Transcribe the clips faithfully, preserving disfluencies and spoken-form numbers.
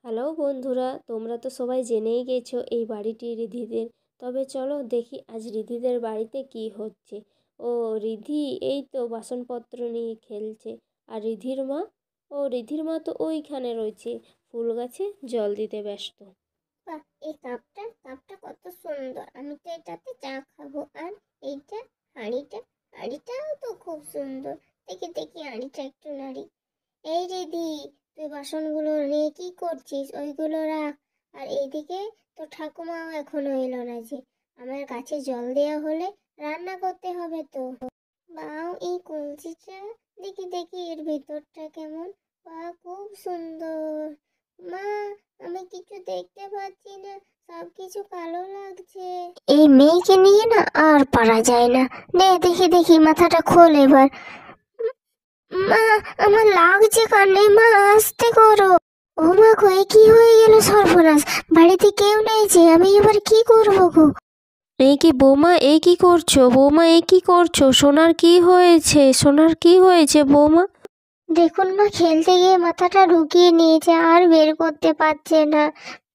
Hello বন্ধুরা, তোমরা তো সবাই জেনেই গেছো এই বাড়িটি রিধিদের। তবে চলো দেখি আজ রিধিদের বাড়িতে কি হচ্ছে। ও রিধি এই তো বাসনপত্র নিয়ে খেলছে। আর রিধির মা, ও রিধির মা তো ওইখানে রয়েছে, ফুল গাছে জল দিতে ব্যস্ত। বাহ! এই কাপটা কাপটা কত সুন্দর। আমি তো এটাতে চা খাবো। আর এইটা হাঁড়িটা হাঁড়িটাও তো খুব সুন্দর। দেখি দেখি হাঁড়িটা একটু নাড়ি। এই রিদি, তুই বাসনগুলো নিয়ে কি করছিস? ওইগুলো রাখ। আর এইদিকে তো ঠাকুমাও এখনো এলো না যে। আমার গাছে জল দেওয়া হলে রান্না করতে হবে তো। বাও, এই কলসিটা দেখি দেখি এর ভেতরটা কেমন। বাহ, খুব সুন্দর। মা, আমি কিছু দেখতে পাচ্ছি না, সব কিছু কালো লাগছে। এই মেয়েকে নিয়ে না আর পারা যায় না। নে দেখি দেখি মাথাটা খোল এবার। মা, আমার লাগছে কানে। মা, আস্তে করো। ও মা গো, এ কি হয়ে গেল সর্বনাশ! বাড়িতে কেউ নেই যে, আমি এবার কি করবো গো? এই কি বৌমা, এই কি করছো বৌমা, এই কি করছো? সোনার কি হয়েছে? সোনার কি হয়েছে বৌমা? দেখুন মা, খেলতে গিয়ে মাথাটা ঢুকিয়ে নিয়েছে, আর বের করতে পারছে না।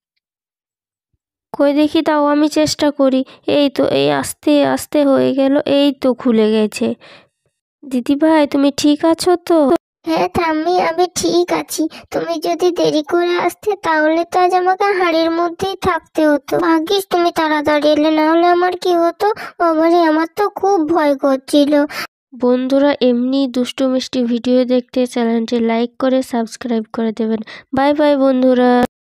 কই দেখি, তাও আমি চেষ্টা করি। এই তো, এই আস্তে আস্তে হয়ে গেল, এই তো খুলে গেছে। দিদিভাই, তুমি ঠিক আছো তো? হ্যাঁ ঠাম্মি, আমি ঠিক আছি। তুমি যদি দেরি করে আসতে তাহলে তো আজ আমাকে হাড়ির মধ্যেই থাকতে হতো। ভাগ্যিস তুমি তাড়াতাড়ি এলে, না হলে আমার কি হতো? বাবারে, আমার তো খুব ভয় করছিল। বন্ধুরা, এমনি দুষ্টু মিষ্টি ভিডিও দেখতে চ্যানেলটি লাইক করে সাবস্ক্রাইব করে দেবেন। বাই বাই বন্ধুরা।